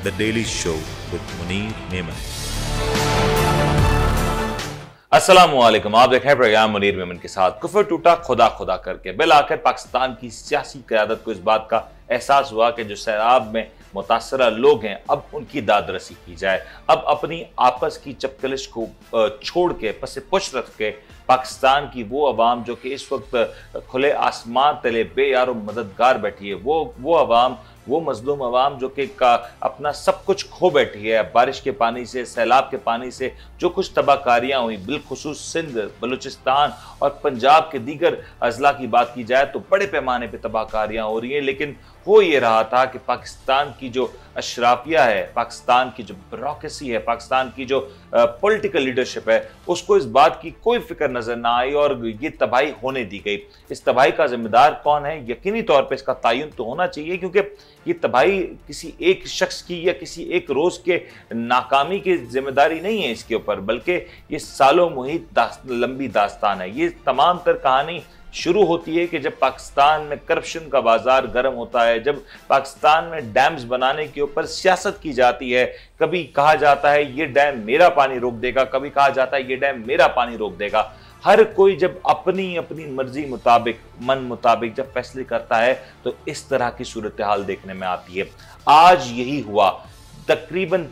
The Daily Show with Munir Memon. अस्सलामुअलैकुम, आप देख रहे हैं प्रोग्राम मुनीर मेमन के साथ। कुफर टूटा खुदा खुदा करके बिल आखिर पाकिस्तान की सियासी क़यादत को इस बात का एहसास हुआ कि जो सैलाब में मुतासरा लोग हैं अब उनकी दाद रसी की जाए। अब अपनी आपस की चपकलिश को छोड़ के पसे पुश रख के पाकिस्तान की वो अवाम जो कि इस वक्त खुले आसमान तले बेयारो मददगार बैठी है, वो अवाम, वो मजलूम अवाम जो कि अपना सब कुछ खो बैठी है बारिश के पानी से, सैलाब के पानी से, जो कुछ तबाहकारियाँ हुई, बिलखुसूस सिंध, बलूचिस्तान और पंजाब के दीगर अजला की बात की जाए तो बड़े पैमाने पर तबाहकारियाँ हो रही हैं। लेकिन हो ये रहा था कि पाकिस्तान की जो अशराफिया है, पाकिस्तान की जो ब्यूरोक्रेसी है, पाकिस्तान की जो पॉलिटिकल लीडरशिप है, उसको इस बात की कोई फिक्र नजर ना आई और ये तबाही होने दी गई। इस तबाही का जिम्मेदार कौन है? यकीनी तौर पे इसका तयन तो होना चाहिए, क्योंकि ये तबाही किसी एक शख्स की या किसी एक रोज के नाकामी की जिम्मेदारी नहीं है इसके ऊपर, बल्कि ये सालों मुहित लंबी दास्तान है। ये तमाम तर कहानी शुरू होती है कि जब पाकिस्तान में करप्शन का बाजार गर्म होता है, जब पाकिस्तान में डैम्स बनाने के ऊपर सियासत की जाती है। कभी कहा जाता है ये डैम मेरा पानी रोक देगा, कभी कहा जाता है ये डैम मेरा पानी रोक देगा। हर कोई जब अपनी अपनी मर्जी मुताबिक, मन मुताबिक जब फैसले करता है तो इस तरह की सूरत हाल देखने में आती है। आज यही हुआ। तकरीबन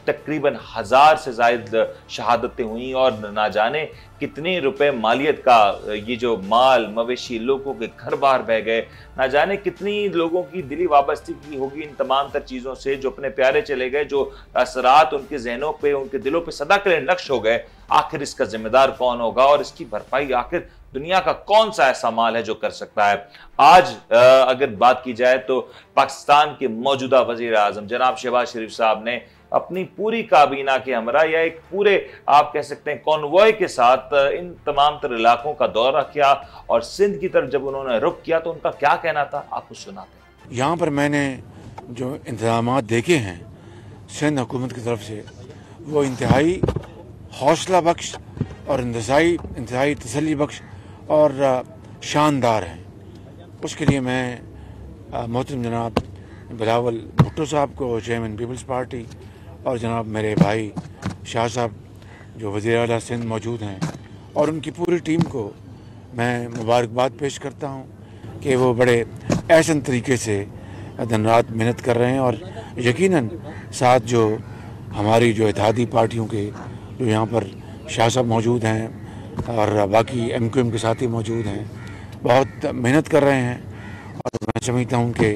1000 से ज्यादा शहादतें हुई और ना जाने कितने रुपए मालियत का ये जो माल मवेशी, लोगों के घर बाहर बह गए, ना जाने कितनी लोगों की दिली वाबस्तगी होगी इन तमाम तर चीज़ों से, जो अपने प्यारे चले गए, जो असरात उनके जहनों पे, उनके दिलों पे सदा के लिए नक्श हो गए। आखिर इसका जिम्मेदार कौन होगा और इसकी भरपाई आखिर दुनिया का कौन सा ऐसा माल है जो कर सकता है? आज अगर बात की जाए तो पाकिस्तान के मौजूदा वजीर आजम जनाब शहबाज शरीफ साहब ने अपनी पूरी काबीना के हमरा या एक पूरे आप कह सकते हैं कॉन्वॉय के साथ इन तमाम तर इलाकों का दौरा किया और सिंध की तरफ जब उन्होंने रुख किया तो उनका क्या कहना था, आपको सुनाते हैं। यहाँ पर मैंने जो इंतजाम देखे हैं सिंध हुकूमत की तरफ से, वो इंतहाई हौसला बख्श और इंतहाई तसल्ली बख्श और शानदार हैं। उसके लिए मैं मोहतरम जनाब बिलावल भुट्टो साहब को, चेयरमैन पीपल्स पार्टी, और जनाब मेरे भाई शाह साहब जो वज़ीर आला सिंध मौजूद हैं, और उनकी पूरी टीम को मैं मुबारकबाद पेश करता हूँ कि वो बड़े ऐसन तरीके से दिन रात मेहनत कर रहे हैं। और यकीनन साथ जो हमारी जो इत्तेहादी पार्टियों के जो यहाँ पर शाह साहब मौजूद हैं और बाकी MQM के साथी मौजूद हैं, बहुत मेहनत कर रहे हैं। और मैं समझता हूँ कि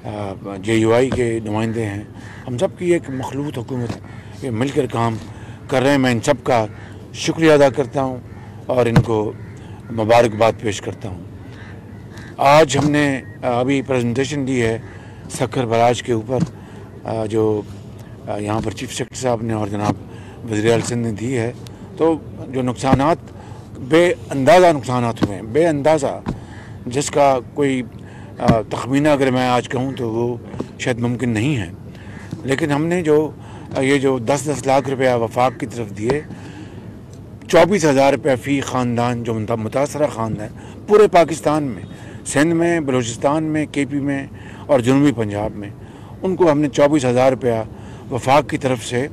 JUI के नुमाइंदे हैं, हम सब की एक मखलूत हुकूमत ये मिलकर काम कर रहे हैं। मैं इन सब का शुक्रिया अदा करता हूँ और इनको मुबारकबाद पेश करता हूँ। आज हमने अभी प्रेजेंटेशन दी है सक्खर बराज के ऊपर, जो यहाँ पर चीफ सेक्रेटरी साहब ने और जनाब वज़ीर आला सिंध ने दी है। तो जो नुकसानात, बेअंदाज़ा नुकसानात हुए हैं, बेअंदाज़ा, जिसका कोई तखमीना अगर मैं आज कहूँ तो वो शायद मुमकिन नहीं है। लेकिन हमने जो ये जो 10-10 लाख रुपया वफाक की तरफ दिए, 24,000 रुपये फ़ी ख़ानदान जो मुतासरा ख़ानदान पूरे पाकिस्तान में, सिंध में, बलूचिस्तान में, KP में और जनूबी पंजाब में, उनको हमने 24,000 रुपया वफाक की तरफ से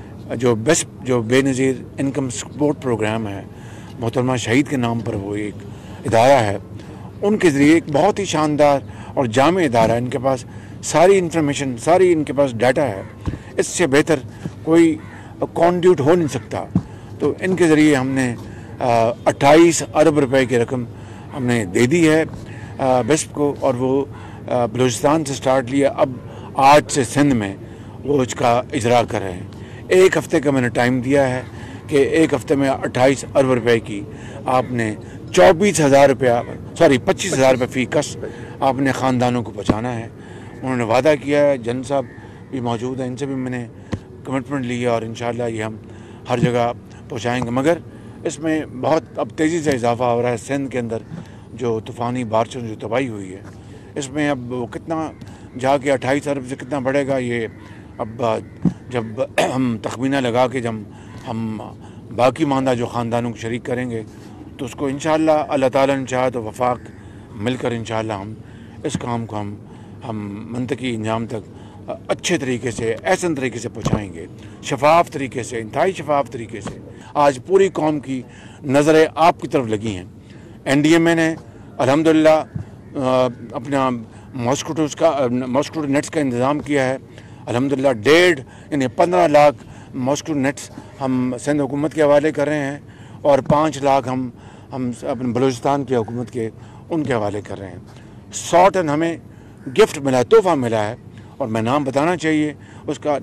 जो बेनज़ीर इनकम सपोर्ट प्रोग्राम है, मोहतरमा शहीद के नाम पर वो एक इदारा है, उनके ज़रिए एक बहुत ही शानदार और जामे इदारा, इनके पास सारी इंफॉर्मेशन, सारी इनके पास डाटा है, इससे बेहतर कोई कॉन्ड्यूट हो नहीं सकता। तो इनके ज़रिए हमने 28 अरब रुपए की रकम हमने दे दी है बेस्प को, और वो बलूचिस्तान से स्टार्ट लिया, अब आज से सिंध में वो इसका इजरा कर रहे हैं। 1 हफ़्ते का मैंने टाइम दिया है कि 1 हफ़्ते में 28 अरब रुपए की आपने 25,000 रुपये फ़ी कस आपने ख़ानदानों को पहुँचाना है। उन्होंने वादा किया है, जन साहब भी मौजूद हैं, इनसे भी मैंने कमिटमेंट ली है और इंशाअल्लाह ये हम हर जगह पहुँचाएँगे। मगर इसमें बहुत अब तेज़ी से इजाफा हो रहा है। सिंध के अंदर जो तूफ़ानी बारिशों जो तबाही हुई है, इसमें अब वो कितना जाके 28 अरब से कितना बढ़ेगा, ये अब जब हम तखमीना लगा के जब हम बाकी मानदा जो ख़ानदानों को शरीक करेंगे तो उसको इंशाअल्लाह अल्लाह ताला ने चाहा तो वफाक मिलकर इंशाअल्लाह हम इस काम को हम मंतकी इंजाम तक अच्छे तरीके से, एहसन तरीके से पहुँचाएँगे, शफाफ तरीके से, इंतहाई शफाफ तरीके से। आज पूरी कौम की नज़रें आपकी तरफ लगी हैं। NDMA ने अल्हम्दुलिल्लाह अपना मॉस्किटो नेट्स का इंतज़ाम किया है। अल्हम्दुलिल्लाह 1.5 यानी 15 लाख मॉस्किटो नेट्स हम सिंध हुकूमत के हवाले कर रहे हैं और 5 लाख हम अपने बलूचिस्तान की हुकूमत के उनके हवाले कर रहे हैं। 100 टन हमें गिफ्ट मिला है, तोहफ़ा मिला है, और मैं नाम बताना चाहिए उसका,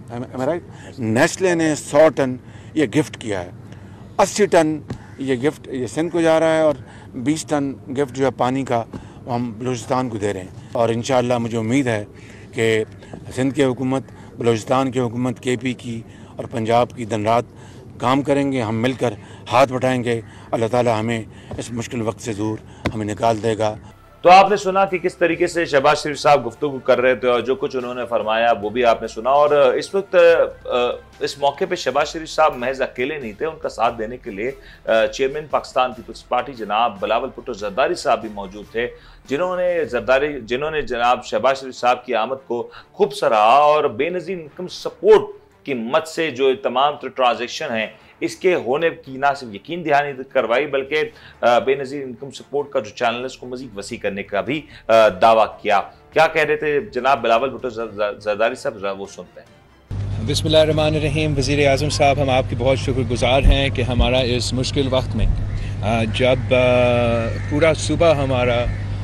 नेस्ले ने 100 टन ये गिफ्ट किया है। 80 टन ये गिफ्ट ये सिंध को जा रहा है और 20 टन गिफ्ट जो है पानी का हम बलूचिस्तान को दे रहे हैं। और इंशाअल्लाह मुझे उम्मीद है कि सिंध की हुकूमत, बलूचिस्तान की हुकूमत, KP की और पंजाब की दिन रात काम करेंगे। हम मिलकर हाथ बटाएंगे। अल्लाह ताला हमें इस मुश्किल वक्त से दूर हमें निकाल देगा। तो आपने सुना कि किस तरीके से शहबाज शरीफ साहब गुफ्तगू कर रहे थे और जो कुछ उन्होंने फरमाया वो भी आपने सुना। और इस वक्त इस मौके पे शहबाज शरीफ साहब महज अकेले नहीं थे, उनका साथ देने के लिए चेयरमैन पाकिस्तान पीपल्स पार्टी जनाब बिलावल भुट्टो जरदारी साहब भी मौजूद थे, जिन्होंने जनाब शहबाज शरीफ साहब की आमद को खूब सराहा और बेनज़ीर इनकम सपोर्ट की मद से जो तमाम ट्रांजेक्शन हैं इसके होने की ना सिर्फ यकीन दहानी करवाई बल्कि बेनज़ीर इनकम सपोर्ट का जो चैनल है उसको मज़ीद वसी करने का भी दावा किया। क्या कह रहे थे जनाब बिलावल भुट्टो जरदारी साहब, वो सुनते हैं। बिस्मिल्लाहिर्रहमानिर्रहीम। वज़ीर आज़म साहब, हम आपके बहुत शुक्रगुज़ार हैं कि हमारा इस मुश्किल वक्त में जब पूरा सुबह हमारा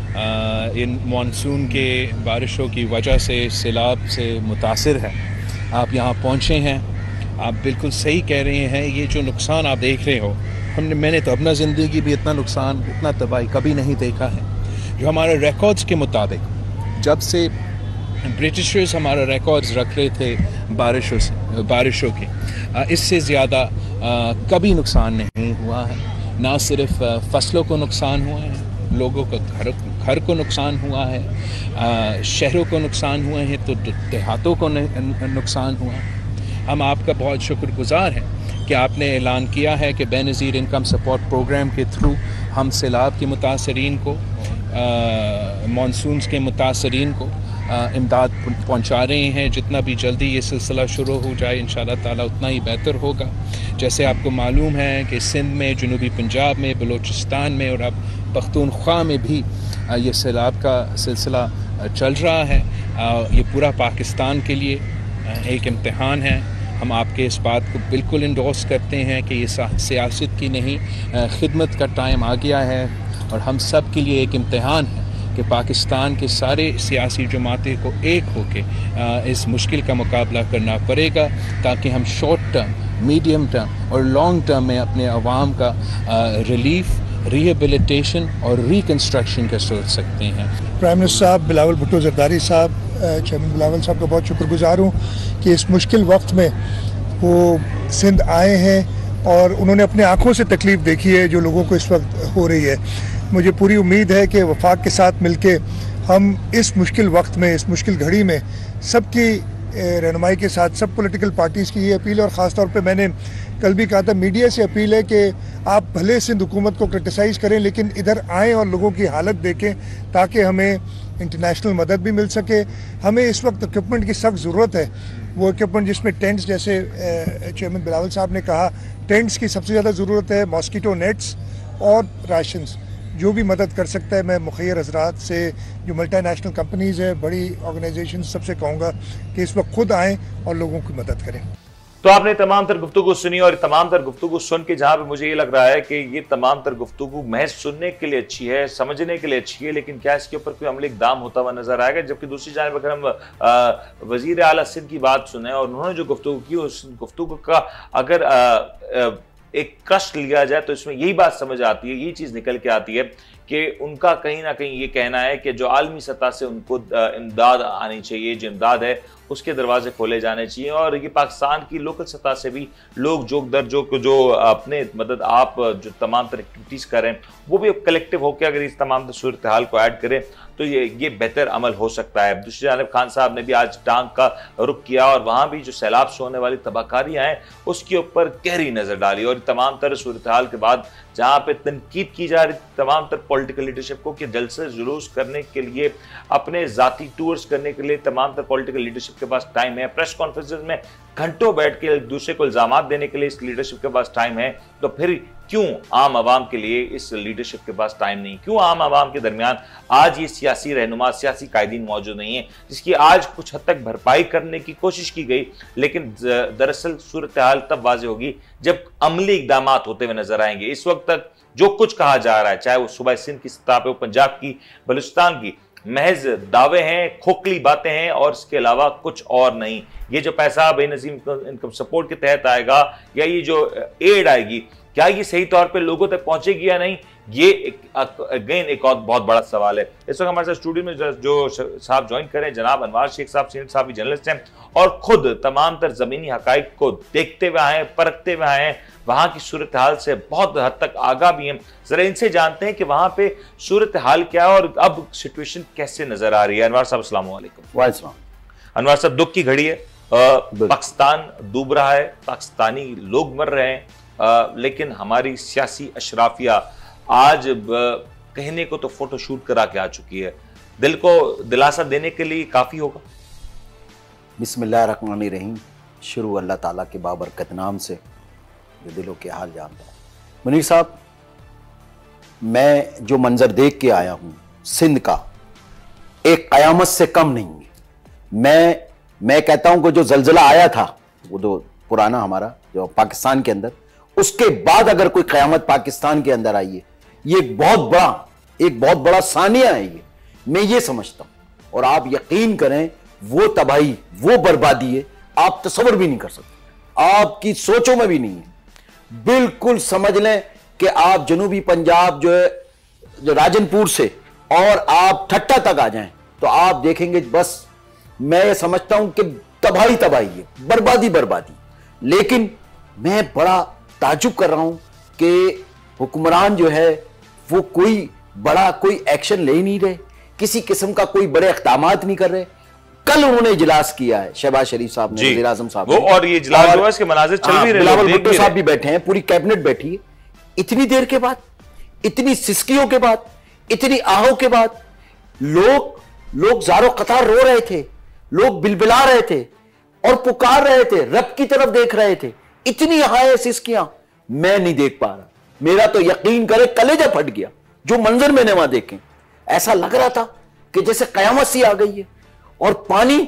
इन मानसून के बारिशों की वजह से सैलाब से मुतासिर है, आप यहाँ पहुँचे हैं। आप बिल्कुल सही कह रहे हैं। ये जो नुकसान आप देख रहे हो, मैंने तो अपना ज़िंदगी भी इतना नुकसान, इतना तबाही कभी नहीं देखा है। जो हमारे रिकॉर्ड्स के मुताबिक, जब से ब्रिटिशर्स हमारा रिकॉर्ड्स रख रहे थे बारिशों के, इससे ज़्यादा कभी नुकसान नहीं हुआ है। ना सिर्फ फसलों को नुकसान हुआ है, लोगों का घर को नुकसान हुआ है, शहरों को नुकसान हुए हैं, तो देहातों को नुकसान हुआ है। हम आपका बहुत शुक्रगुज़ार हैं कि आपने ऐलान किया है कि बेनज़ीर इनकम सपोर्ट प्रोग्राम के थ्रू हम सैलाब के मुतासरीन को, मानसून के मुतासरीन को इमदाद पहुंचा रहे हैं। जितना भी जल्दी ये सिलसिला शुरू हो जाए इंशाअल्लाह ताला उतना ही बेहतर होगा। जैसे आपको मालूम है कि सिंध में, जनूबी पंजाब में, बलूचिस्तान में और अब पख्तूनख्वा में भी ये सैलाब का सिलसिला चल रहा है। ये पूरा पाकिस्तान के लिए एक इम्तिहान है। हम आपके इस बात को बिल्कुल इंडोर्स करते हैं कि ये सियासत की नहीं, खिदमत का टाइम आ गया है और हम सब के लिए एक इम्तिहान है कि पाकिस्तान के सारे सियासी जमातें को एक होके इस मुश्किल का मुकाबला करना पड़ेगा, ताकि हम शॉर्ट टर्म, मीडियम टर्म और लॉन्ग टर्म में अपने अवाम का रिलीफ, रिहेबिलिटेशन और रिकन्स्ट्रक्शन का सोच सकते हैं। प्राइम मिनिस्टर साहब बिलावल भुट्टो जरदारी साहब, चेयरमैन बिलावल साहब का बहुत शुक्रगुजार हूँ कि इस मुश्किल वक्त में वो सिंध आए हैं और उन्होंने अपने आँखों से तकलीफ़ देखी है जो लोगों को इस वक्त हो रही है। मुझे पूरी उम्मीद है कि वफाक के साथ मिलके हम इस मुश्किल वक्त में, इस मुश्किल घड़ी में सबकी रहनुमाई के साथ, सब पॉलिटिकल पार्टीज़ की ये अपील है। और ख़ास तौर पे मैंने कल भी कहा था, मीडिया से अपील है कि आप भले सिंध हुकूमत को क्रिटिसाइज़ करें लेकिन इधर आएँ और लोगों की हालत देखें ताकि हमें इंटरनेशनल मदद भी मिल सके। हमें इस वक्त इक्विपमेंट की सख्त ज़रूरत है, वो इक्विपमेंट जिसमें टेंट्स, जैसे चेयरमैन बिलावल साहब ने कहा, टेंट्स की सबसे ज़्यादा ज़रूरत है, मॉस्किटो नेट्स और राशंस। जो भी मदद कर सकता है, मैं मुखैर हजरात से, जो मल्टीनेशनल कंपनीज़ है, बड़ी ऑर्गेनाइजेशन, सबसे कहूँगा कि इस वक्त खुद आएँ और लोगों की मदद करें। तो आपने तमाम तर गुफ्तगू सुनी और तमाम तर गुफ्तगू सुन के जहां पे मुझे ये लग रहा है कि ये तमाम तर गुफ्तगू महज सुनने के लिए अच्छी है, समझने के लिए अच्छी है, लेकिन क्या इसके ऊपर कोई अमली इक़दाम होता हुआ नजर आएगा। जबकि दूसरी जानिब अगर हम वज़ीर आला सिंध की बात सुने और उन्होंने जो गुफ्तगू की, उस गुफ्तगू का अगर एक कष्ट लिया जाए तो इसमें यही बात समझ आती है, यही चीज़ निकल के आती है कि उनका कहीं ना कहीं ये कहना है कि जो आलमी सतह से उनको इमदाद आनी चाहिए, जो इमदाद है उसके दरवाजे खोले जाने चाहिए। और ये पाकिस्तान की लोकल सतह से भी लोग जोक दर जोक जो अपने मदद आप जो तमाम तरह एक्टिविटीज़ करें वो भी कलेक्टिव होकर अगर इस तमाम सूरत हाल को ऐड करें तो ये बेहतर अमल हो सकता है। दूसरी जानब खान साहब ने भी आज टांग का रुख किया और वहाँ भी जो सैलाब से होने वाली तबाहकारियाँ हैं उसके ऊपर गहरी नज़र डाली। और तमाम तरह सूरत हाल के बाद जहाँ पे तनकीद की जा रही तमाम तरह पॉलिटिकल लीडरशिप को कि जलसे जुलूस करने के लिए, अपने ज़ाती टूर्स करने के लिए तमाम तरह पॉलिटिकल लीडरशिप के पास टाइम है, प्रेस कॉन्फ्रेंसेस में घंटों बैठ के एक दूसरे को इल्जामात देने के लिए इस लीडरशिप के पास टाइम है, तो फिर क्यों आम आवाम के लिए इस लीडरशिप के पास टाइम नहीं? क्यों आम आवाम के दरमियान आज ये सियासी रहनुमा, सियासी कायदीन मौजूद नहीं है जिसकी आज कुछ हद तक भरपाई करने की कोशिश की गई, लेकिन दरअसल सूरत हाल तब वाज़ेह होगी जब अमली इकदाम होते हुए नजर आएंगे। इस वक्त तक जो कुछ कहा जा रहा है, चाहे वो सूबा सिंध की सतह पे हो, पंजाब की, बलूचिस्तान की, महज दावे हैं, खोखली बातें हैं और इसके अलावा कुछ और नहीं। ये जो पैसा बेनजीर इनकम सपोर्ट के तहत आएगा या ये जो एड आएगी, क्या ये सही तौर पे लोगों तक पहुंचेगी या नहीं, ये अगेन एक और बहुत बड़ा सवाल है। इस वक्त हमारे साथ स्टूडियो में जो साहब ज्वाइन करें जनाब अनवार शेख साहब, सीनियर साहब जर्नलिस्ट हैं और खुद तमाम तर जमीनी हकाइक को देखते हुए आए, परखते हुए आए, वहां की सूरत हाल से बहुत हद तक आगाह भी हैं। जरा इनसे जानते हैं कि वहां पे सूरत हाल क्या है और अब सिचुएशन कैसे नजर आ रही है। अनवार साहब अस्सलाम वालेकुम। वालेकुम। अनवार साहब, दुख की घड़ी है, पाकिस्तान डूब रहा है, पाकिस्तानी लोग मर रहे हैं, लेकिन हमारी सियासी अशराफिया आज कहने को तो फोटो शूट करा के आ चुकी है। दिल को दिलासा देने के लिए काफी होगा। बिस्मिल्लाहिर्रहमानिर्रहीम। शुरू अल्लाह ताला के बाबरकत नाम से जो दिलों के हाल जानता है। मुनीर साहब, मैं जो मंजर देख के आया हूं सिंध का, एक कयामत से कम नहीं है। मैं कहता हूं कि जो जलजला आया था वो जो पुराना हमारा जो पाकिस्तान के अंदर, उसके बाद अगर कोई कयामत पाकिस्तान के अंदर आई है, ये एक बहुत बड़ा सानिया है। ये मैं ये समझता हूं। और आप यकीन करें, वो तबाही, वो बर्बादी है, आप तसव्वुर भी नहीं कर सकते, आपकी सोचों में भी नहीं है। बिल्कुल समझ लें कि आप जनूबी पंजाब जो है, जो राजनपुर से और आप ठट्टा तक आ जाएं तो आप देखेंगे, बस मैं ये समझता हूं कि तबाही है, बर्बादी। लेकिन मैं बड़ा ताजुब कर रहा हूं कि हुक्मरान जो है वो कोई एक्शन ले ही नहीं रहे, किसी किस्म का कोई बड़े इक़दाम नहीं कर रहे। कल उन्होंने इजलास किया है, शहबाज शरीफ साहब ने, वज़ीर आज़म साहब ने, और ये इजलास जो है इसके मनाज़िर चल भी रहे हैं, बिलावल भुट्टो साहब भी बैठे हैं, पूरी कैबिनेट बैठी है। इतनी देर के बाद, इतनी सिसकियों के बाद, इतनी आहों के बाद लोग ज़ारो कतार रो रहे थे, लोग बिलबिला रहे थे और पुकार रहे थे, रब की तरफ देख रहे थे। इतनी हाय सिसकियां मैं नहीं देख पा रहा। मेरा तो यकीन करे कलेजा फट गया जो मंजर मैंने वहां देखे। ऐसा लग रहा था कि जैसे कयामत सी आ गई है और पानी,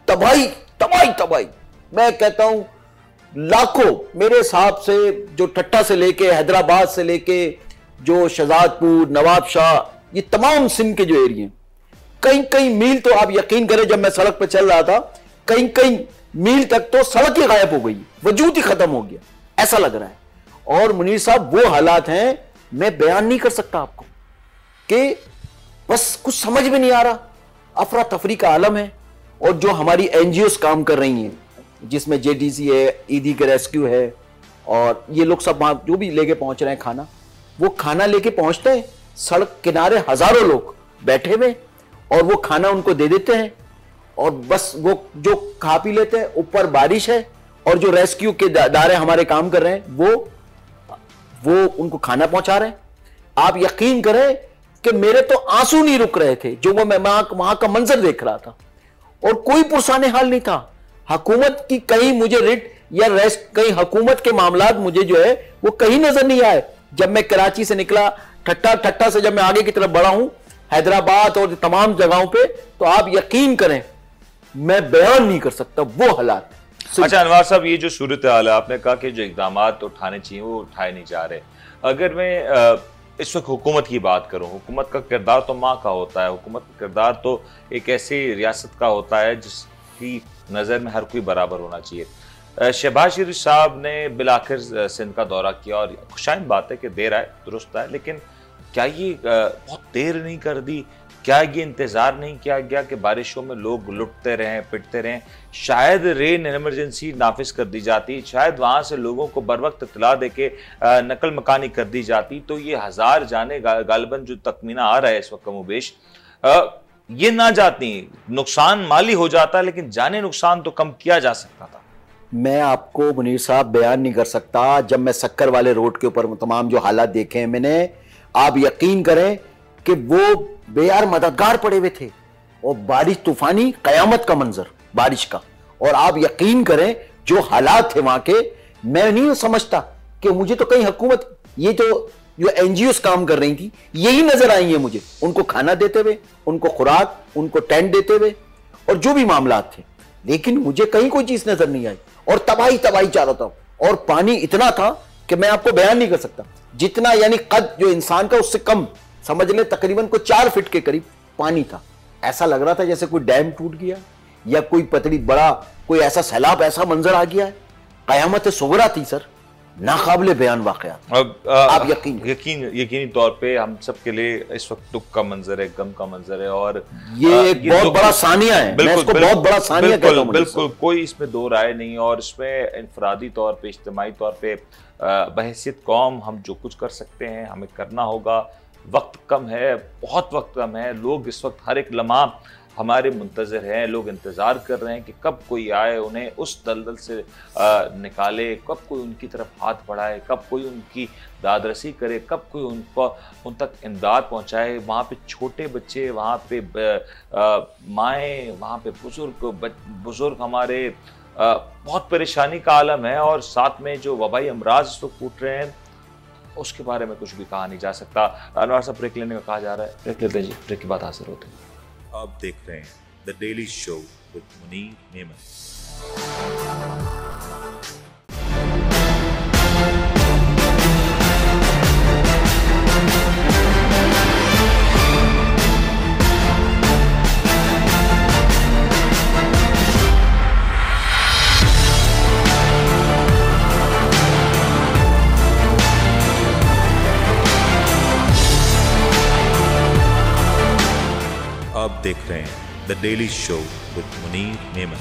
तबाही। मैं कहता हूं लाखों, मेरे हिसाब से जो ठट्टा से लेके हैदराबाद से लेके जो शहजादपुर, नवाबशाह, ये तमाम सिंध के जो एरिया, कई मील तो आप यकीन करें, जब मैं सड़क पर चल रहा था, कई मील तक तो सड़क ही गायब हो गई, वजूद ही खत्म हो गया, ऐसा लग रहा है। और मुनीर साहब, वो हालात हैं, मैं बयान नहीं कर सकता आपको, कि बस कुछ समझ में नहीं आ रहा। अफरा तफरी का आलम है। और जो हमारी एनजीओस काम कर रही हैं, जिसमें जेडीसी है, ईदी के रेस्क्यू है, और ये लोग सब वहां जो भी लेके पहुंच रहे हैं खाना, वो खाना लेके पहुंचते हैं, सड़क किनारे हजारों लोग बैठे हुए और वो खाना उनको दे देते हैं और बस वो जो खा पी लेते हैं। ऊपर बारिश है और जो रेस्क्यू के दारे हमारे काम कर रहे हैं वो उनको खाना पहुंचा रहे हैं। आप यकीन करें कि मेरे तो आंसू नहीं रुक रहे थे जो मैं वहां का मंजर देख रहा था, और कोई पुरसाने हाल नहीं था। हुकूमत की कहीं मुझे रिट या रेस्ट, कहीं हुकूमत के मामलात मुझे जो है वो कहीं नजर नहीं आए। जब मैं कराची से निकला, ठट्टा से जब मैं आगे की तरफ बढ़ा हूं, हैदराबाद और तमाम जगहों पे, तो आप यकीन करें मैं बयान नहीं कर सकता वो हालात। अच्छा अनवार साहब, ये जो सूरत हाल है, आपने कहा कि जो इकदाम उठाने चाहिए वो उठाए नहीं जा रहे। अगर मैं इस वक्त हुकूमत की बात करूं, हुकूमत का किरदार तो माँ का होता है, हुकूमत का किरदार तो एक ऐसी रियासत का होता है जिसकी नज़र में हर कोई बराबर होना चाहिए। शहबाज शरीफ साहब ने बिलाखिर सिंध का दौरा किया और खुशाइन बात है कि देर आए दुरुस्त आए, लेकिन क्या ये बहुत देर नहीं कर दी क्या ये इंतजार नहीं किया गया कि बारिशों में लोग लुटते रहें, पिटते रहें? शायद रेन इमरजेंसी नाफिज कर दी जाती, शायद वहां से लोगों को बर वक्त इत्तला देके नकल मकानी कर दी जाती, तो ये 1000 जाने गालिबन जो तखमीना आ रहा है इस वक्त कमोबेश ये ना जाती। नुकसान माली हो जाता, लेकिन जाने नुकसान तो कम किया जा सकता था। मैं आपको मुनीर साहब बयान नहीं कर सकता, जब मैं सक्कर वाले रोड के ऊपर तमाम जो हालात देखे हैं मैंने, आप यकीन करें कि वो बेयार मददगार पड़े हुए थे, और बारिश तूफानी कयामत का मंजर बारिश का, और आप यकीन करें जो हालात थे वहां के, मैं नहीं समझता कि मुझे तो कहीं हुकूमत ये जो एनजीओस काम कर रही थी यही नजर आई है मुझे, उनको खाना देते हुए, उनको खुराक, उनको टेंट देते हुए, और जो भी मामला थे, लेकिन मुझे कहीं कोई चीज नजर नहीं आई, और तबाही तबाही चारों तरफ, और पानी इतना था कि मैं आपको बयान नहीं कर सकता, जितना यानी कद जो इंसान का उससे कम समझ ले, तकरीबन को 4 फीट के करीब पानी था। ऐसा लग रहा था जैसे कोई डैम टूट गया या कोई पतली बड़ा कोई ऐसा सैलाब, ऐसा मंजर आ गया है। कयामत सुगरा थी सर, नाकाबिले बयान वाकयात। आप यकीनी तौर पे हम सब के लिए इस वक्त दुख का मंजर है, गम का मंजर है, और ये एक बहुत बड़ा सानिया है। मैं इसको बहुत बड़ा सानिया कहता हूं। बिल्कुल कोई इसमें दो राय नहीं, और इसमें इनफरादी तौर पे, इज्तिमाई तौर पे बहैसियत कौम हम जो कुछ कर सकते हैं हमें करना होगा। वक्त कम है, बहुत वक्त कम है। लोग इस वक्त हर एक लम्हा हमारे मुंतज़िर हैं, लोग इंतज़ार कर रहे हैं कि कब कोई आए, उन्हें उस दलदल से निकाले, कब कोई उनकी तरफ हाथ बढ़ाए, कब कोई उनकी दादरसी करे, कब कोई उन तक इमदाद पहुंचाए। वहाँ पे छोटे बच्चे, वहाँ पे माएँ, वहाँ पे बुज़ुर्ग हमारे, बहुत परेशानी का आलम है, और साथ में जो वबाई अमराज इस वक्त फूट रहे हैं उसके बारे में कुछ भी कहा नहीं जा सकता। अनवर साहब ब्रेक लेने का कहा जा रहा है, ब्रेक लेते हैं जी, ब्रेक के बाद हाजिर होते हैं। आप देख रहे हैं the daily show with Munir Memon. आप देख रहे हैं the daily show with Munir Memon.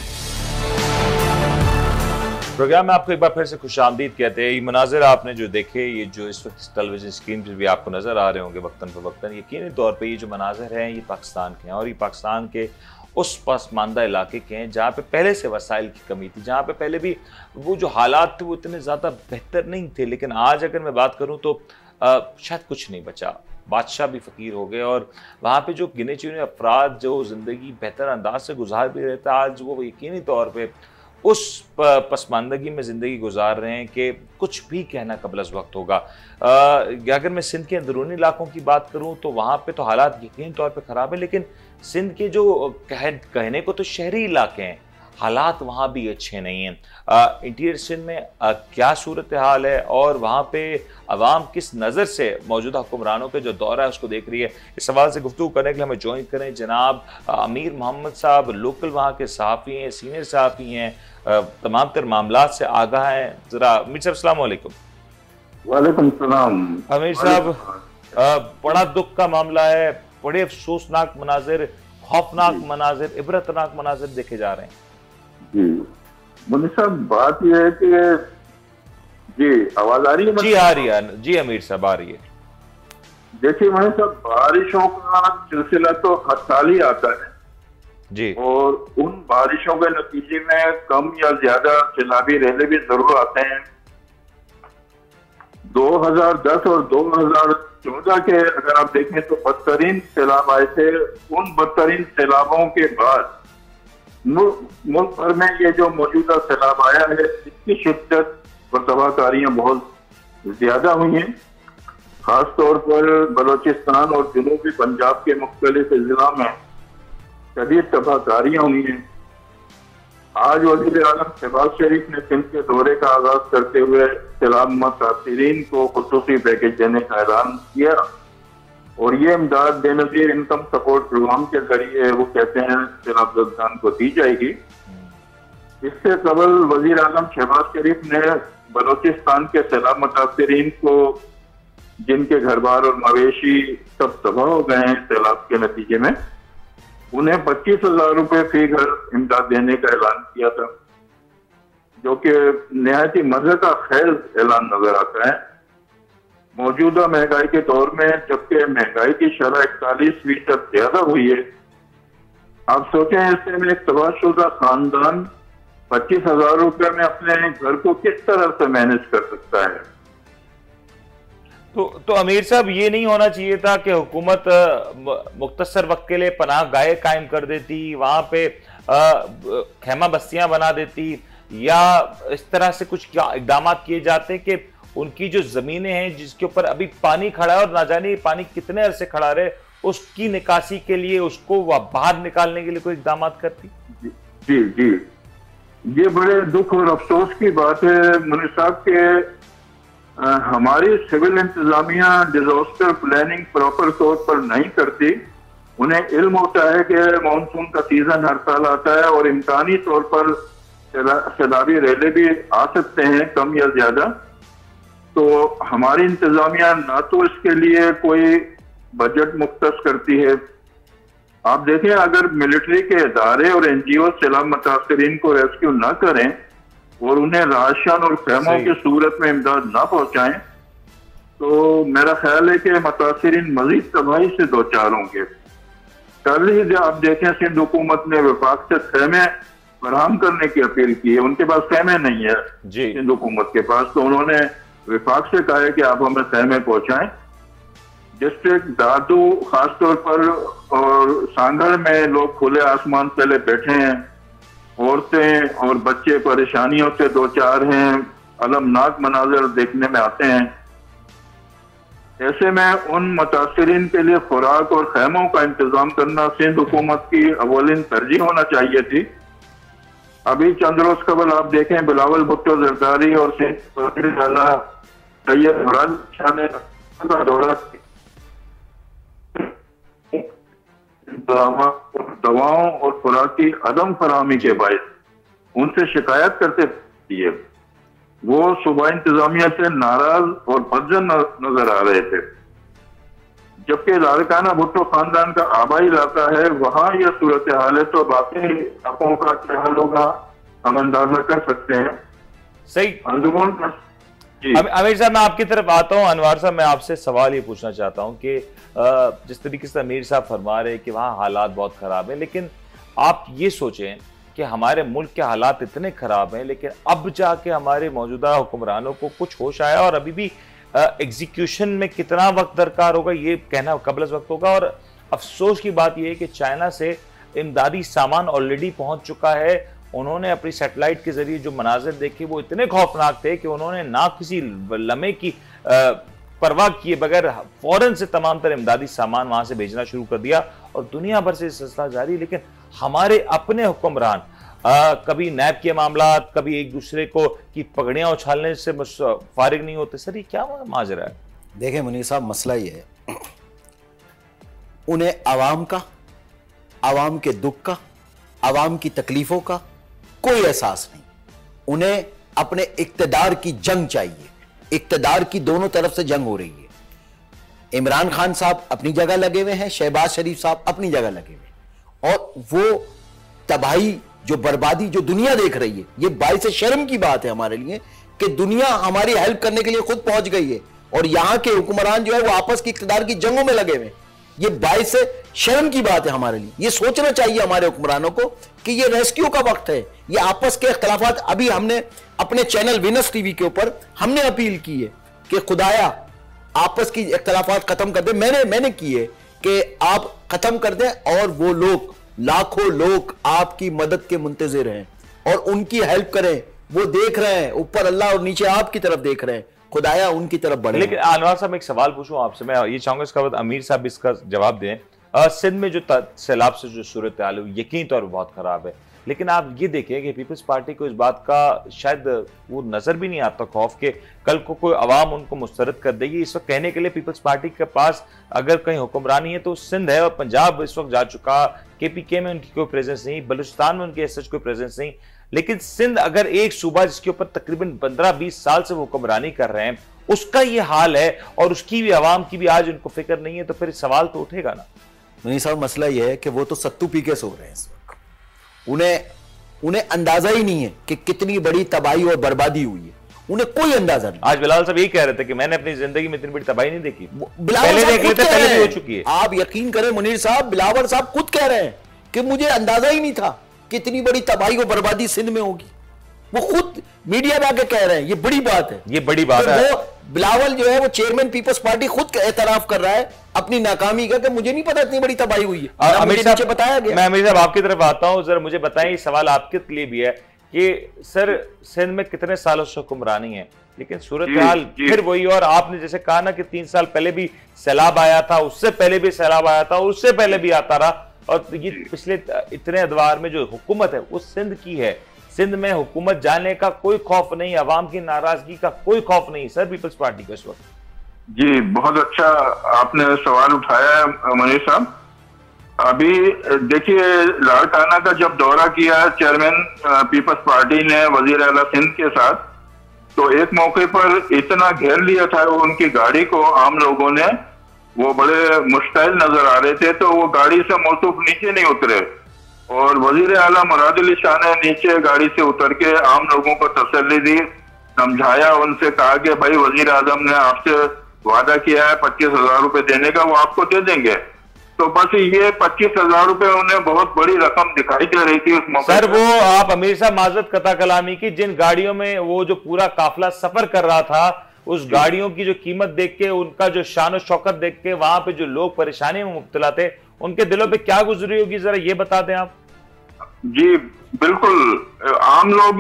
Programme में आपको एक बार फिर से खुशामदीद कहते हैं। ये मनाजिर आपने जो देखे, ये जो इस वक्त टेलीविजन स्क्रीन पर भी आपको नजर आ रहे होंगे वक्तन फवक्तन, यकीनी तौर पे ये जो मनाजिर हैं ये पाकिस्तान के हैं, और ये पाकिस्तान के उस पसमानदा इलाके के हैं जहाँ पे पहले से वसाइल की कमी थी, जहाँ पे पहले भी वो जो हालात थे वो इतने ज़्यादा बेहतर नहीं थे। लेकिन आज अगर मैं बात करूँ तो शायद कुछ नहीं बचा। बादशाह भी फ़कीर हो गए, और वहाँ पे जो गिने चुने अफराद जो ज़िंदगी बेहतर अंदाज से गुजार भी रहता, आज वो यकीनी तौर पे उस पसमानदगी में ज़िंदगी गुजार रहे हैं कि कुछ भी कहना कबल अज़ वक्त होगा। अगर मैं सिंध के अंदरूनी इलाकों की बात करूँ तो वहाँ पे तो हालात यकीनी तौर पे ख़राब है, लेकिन सिंध के जो कहने को तो शहरी इलाके हैं, हालात वहाँ भी अच्छे नहीं हैं। इंटीरियर सिंध में क्या सूरत हाल है, और वहाँ पे अवाम किस नज़र से मौजूदा हुक्मरानों के जो दौरा है उसको देख रही है, इस सवाल से गुफ्तगू करने के लिए हमें ज्वाइन करें जनाब अमीर मोहम्मद साहब। लोकल वहाँ के सहाफ़ी हैं, सीनियर सहाफ़ी हैं, तमाम तर मामलात से आगाह हैं। ज़रा अमीर साहब अस्सलाम वालेकुम। वालेकुम सलाम। अमीर साहब, बड़ा दुख का मामला है, बड़े अफसोसनाक मनाजिर, खौफनाक मनाजिर, इबरतनाक मनाजिर देखे जा रहे हैं। जी मुनीर साहब, बात यह है कि जी आवाज आ रही है? जी आ रही है जी अमीर साहब, आ रही है। देखिए मुनीर साहब, बारिशों का सिलसिला तो हर साल ही आता है जी, और उन बारिशों के नतीजे में कम या ज्यादा सैलाबी रेले भी जरूर आते हैं। 2010 और 2014 के अगर आप देखें तो बदतरीन सैलाब आए थे। उन बदतरीन सैलाबों के बाद मुल्क भर में ये जो मौजूदा सैलाब आया है, इसकी शिद्दत और तबाहकारियां बहुत ज्यादा हुई हैं। खासतौर पर बलोचिस्तान और जनूबी पंजाब के मुख्तलिफ जिला में शदीद तबाहकारियां हुई हैं। आज वज़ीर आज़म शहबाज शरीफ ने सिंध के दौरे का आगाज करते हुए सैलाब मुतासिरीन को खुसूसी पैकेज देने का ऐलान किया, और ये इमदाद बेनज़ीर इनकम सपोर्ट प्रोग्राम के जरिए वो कहते हैं सैलाबज़दान को दी जाएगी। इससे कबल वज़ीर आज़म शहबाज शरीफ ने बलोचिस्तान के सैलाब मुतासिरीन को जिनके घर बार और मवेशी सब तबाह हो गए हैं सैलाब के नतीजे में, उन्हें 25,000 रुपए फी घर इमदाद देने का ऐलान किया था, जो कि निहायती मजे का खैर ऐलान नजर आता है मौजूदा महंगाई के दौर में, जबकि महंगाई की शरह 41% ज्यादा हुई है। आप सोचें ऐसे में एक तबाहशुदा खानदान 25,000 रुपए में अपने घर को किस तरह से मैनेज कर सकता है। तो अमीर साहब, ये नहीं होना चाहिए था कि हुकूमत मुख्तसर वक्त के लिए पनाह गाहें कायम कर देती, वहां पे खेमा बस्तियां बना देती, या इस तरह से कुछ इकदाम किए जाते कि उनकी जो जमीनें हैं जिसके ऊपर अभी पानी खड़ा है और ना जाने पानी कितने अरसे खड़ा रहे, उसकी निकासी के लिए, उसको बाहर निकालने के लिए कोई इकदाम करती? जी जी, ये बड़े दुख और अफसोस की बात है मुनीर साहब के हमारी सिविल इंतजामिया डिजास्टर प्लानिंग प्रॉपर तौर पर नहीं करती। उन्हें इल्म होता है कि मानसून का सीजन हर साल आता है और इम्कानी तौर पर सैलाबी रेले भी आ सकते हैं कम या ज्यादा, तो हमारी इंतजामिया ना तो इसके लिए कोई बजट मुख्तस करती है। आप देखें, अगर मिलिट्री के इदारे और एनजीओ सैलाब मुतासरीन को रेस्क्यू ना करें और उन्हें राशन और खेमों की सूरत में इमदाद ना पहुंचाएं, तो मेरा ख्याल है कि मुतासरीन मजीद तबाही से दो चार होंगे। कल ही आप देखें, सिंध हुकूमत ने विफाक से खेमे फराहम करने की अपील की है। उनके पास खेमे नहीं है सिंध हुकूमत के पास, तो उन्होंने विफाक से कहा है कि आप हमें खेमे पहुंचाएं। डिस्ट्रिक्ट दादू खासतौर पर और सांगड़ में लोग खुले आसमान तले बैठे हैं, औरतें और बच्चे परेशानियों से दो चार हैं, अलमनाक मनाजर देखने में आते हैं। ऐसे में उन मुतासरीन के लिए खुराक और खेमों का इंतजाम करना सिंध हुकूमत की अव्वलिन तरजीह होना चाहिए थी। अभी चंद रोज कबल आप देखें, बिलावल भुट्टो जरदारी और सैयद इमरान शाह ने का दौरा दवाओं और खुराक की अदम फराहमी के बायस उनसे शिकायत करते थे। वो सूबा इंतजामिया से नाराज और बदजन नजर आ रहे थे, जबकि लारकाना भुट्टो खानदान का आबाई इलाका है, वहां यह सूरत हाल है, तो बाकी इलाकों का क्या हाल होगा हम अंदाजा कर सकते हैं। सही। अमीर साहब, मैं आपकी तरफ आता हूं। अनवार साहब, मैं आपसे सवाल ये पूछना चाहता हूं कि जिस तरीके से अमीर साहब फरमा रहे हैं कि वहां हालात बहुत खराब है, लेकिन आप ये सोचें कि हमारे मुल्क के हालात इतने खराब हैं, लेकिन अब जाके हमारे मौजूदा हुक्मरानों को कुछ होश आया, और अभी भी एग्जीक्यूशन में कितना वक्त दरकार होगा ये कहना कबल वक्त होगा। और अफसोस की बात यह है कि चाइना से इमदादी सामान ऑलरेडी पहुंच चुका है। उन्होंने अपनी सैटेलाइट के जरिए जो मनाजिर देखे वो इतने खौफनाक थे कि उन्होंने ना किसी लम्हे की परवाह किए बगैर फौरन से तमाम तरह इमदादी सामान वहां से भेजना शुरू कर दिया, और दुनिया भर से सिलसिला जारी। लेकिन हमारे अपने हुक्मरान कभी नैब के मामला, कभी एक दूसरे को की पगड़ियां उछालने से फारिग नहीं होते। सर, ये क्या माजरा है? देखें मुनीर साहब, मसला ये है, उन्हें आवाम का, आवाम के दुख का, आवाम की तकलीफों का कोई एहसास नहीं। उन्हें अपने इक्तदार की जंग चाहिए। इक्तदार की दोनों तरफ से जंग हो रही है। इमरान खान साहब अपनी जगह लगे हुए हैं, शहबाज शरीफ साहब अपनी जगह लगे हुए हैं, और वो तबाही, जो बर्बादी जो दुनिया देख रही है, ये बाइस शर्म की बात है हमारे लिए कि दुनिया हमारी हेल्प करने के लिए खुद पहुंच गई है, और यहां के हुक्मरान जो है वो आपस की इक्तदार की जंगों में लगे हुए हैं। ये बाइस शर्म की बात है हमारे लिए। ये सोचना चाहिए हमारे हुक्मरानों को कि ये रेस्क्यू का वक्त है। ये आपस के इख्तलाफात, अभी हमने अपने चैनल विनस टीवी के ऊपर हमने अपील की है कि खुदाया आपस की इख्तलाफात खत्म कर दे। मैंने की है कि आप खत्म कर दें, और वो लोग, लाखों लोग आपकी मदद के मुंतजिर हैं और उनकी हेल्प करें। वो देख रहे हैं, ऊपर अल्लाह और नीचे आपकी तरफ देख रहे हैं, खुदाया उनकी तरफ बढ़े। लेकिन अनवार साहब, एक सवाल पूछूं आपसे, मैं ये चाहूंगा इसका बाद अमीर साहब इसका जवाब दें। सिंध में जो सैलाब से जो सूरत हाल है यकीन तौर पर बहुत खराब है, लेकिन आप ये देखें कि पीपल्स पार्टी को इस बात का शायद वो नजर भी नहीं आता, खौफ के कल को कोई अवाम उनको मुस्तरद कर देगी। इस वक्त कहने के लिए पीपल्स पार्टी के पास अगर कहीं हुक्मरानी है तो सिंध है, और पंजाब इस वक्त जा चुका, KPK में उनकी कोई प्रेजेंस नहीं, बलूचिस्तान में उनकी सच कोई प्रेजेंस नहीं। लेकिन सिंध अगर एक सूबा जिसके ऊपर तकरीबन 15-20 साल से वो हुक्मरानी कर रहे हैं, उसका ये हाल है और उसकी भी आवाम की भी आज उनको फिक्र नहीं है, तो फिर सवाल तो उठेगा ना। नहीं साहब, मसला यह है कि वो तो सत्तू पी के सो रहे हैं इस वक्त, उन्हें अंदाजा ही नहीं है कि कितनी बड़ी तबाही और बर्बादी हुई है, उन्हें कोई अंदाजा नहीं। आज बिलावल साहब यही कह रहे थे कि मैंने अपनी जिंदगी में इतनी बड़ी तबाही नहीं देखी। बिलावल देख लेते, पहले भी हो चुकी है। आप यकीन करें मुनीर साहब, बिलावल साहब खुद कह रहे हैं कि मुझे अंदाजा ही नहीं था कि इतनी बड़ी तबाही और बर्बादी सिंध में होगी। वो खुद मीडिया में आके कह रहे हैं, ये बड़ी बात है, ये बड़ी बात है। वो बिलावल जो है वो चेयरमैन पीपल्स पार्टी खुद एतराफ कर रहा है अपनी नाकामी का कि मुझे नहीं पता इतनी बड़ी तबाही हुई है, अमीर साहब बताया गया। मैं अमीर साहब आपकी तरफ आता हूं, जरा मुझे बताएं, ये सवाल आपके लिए भी है कि सर सिंध में कितने सालों से हुक्मरानी है, लेकिन सूरत हाल फिर वही, और आपने जैसे कहा ना कि 3 साल पहले भी सैलाब आया था, उससे पहले भी सैलाब आया था, उससे पहले भी आता रहा, और ये पिछले इतने अदवार में जो हुकूमत है वो सिंध की है। सिंध में हुकूमत जाने का कोई खौफ नहीं, अवाम की नाराजगी का कोई खौफ नहीं सर पीपल्स पार्टी को इस वक्त। जी, बहुत अच्छा आपने सवाल उठाया है मनीष साहब। अभी देखिए, लाड़काना का जब दौरा किया चेयरमैन पीपल्स पार्टी ने वजीर आला सिंध के साथ, तो एक मौके पर इतना घेर लिया था उनकी गाड़ी को आम लोगों ने, वो बड़े मुश्किल नजर आ रहे थे, तो वो गाड़ी से मौसूफ नीचे नहीं उतरे, और वजीर आला मुराद अली शाह ने नीचे गाड़ी से उतर के आम लोगों को तसल्ली दी, समझाया, उनसे कहा कि भाई वजीर आजम ने आपसे वादा किया है 25,000 रुपए देने का, वो आपको दे देंगे। तो बस ये 25,000 रुपए उन्हें बहुत बड़ी रकम दिखाई दे रही थी उस मौके सर। वो आप अमीर साहब माजरत कता कलामी की, जिन गाड़ियों में वो जो पूरा काफिला सफर कर रहा था, उस गाड़ियों की जो कीमत देख के, उनका जो शान शौकत देख के, वहां पे जो लोग परेशानी में मुब्तला थे, उनके दिलों पे क्या गुजरी होगी, जरा ये बता दें आप। जी बिल्कुल, आम लोग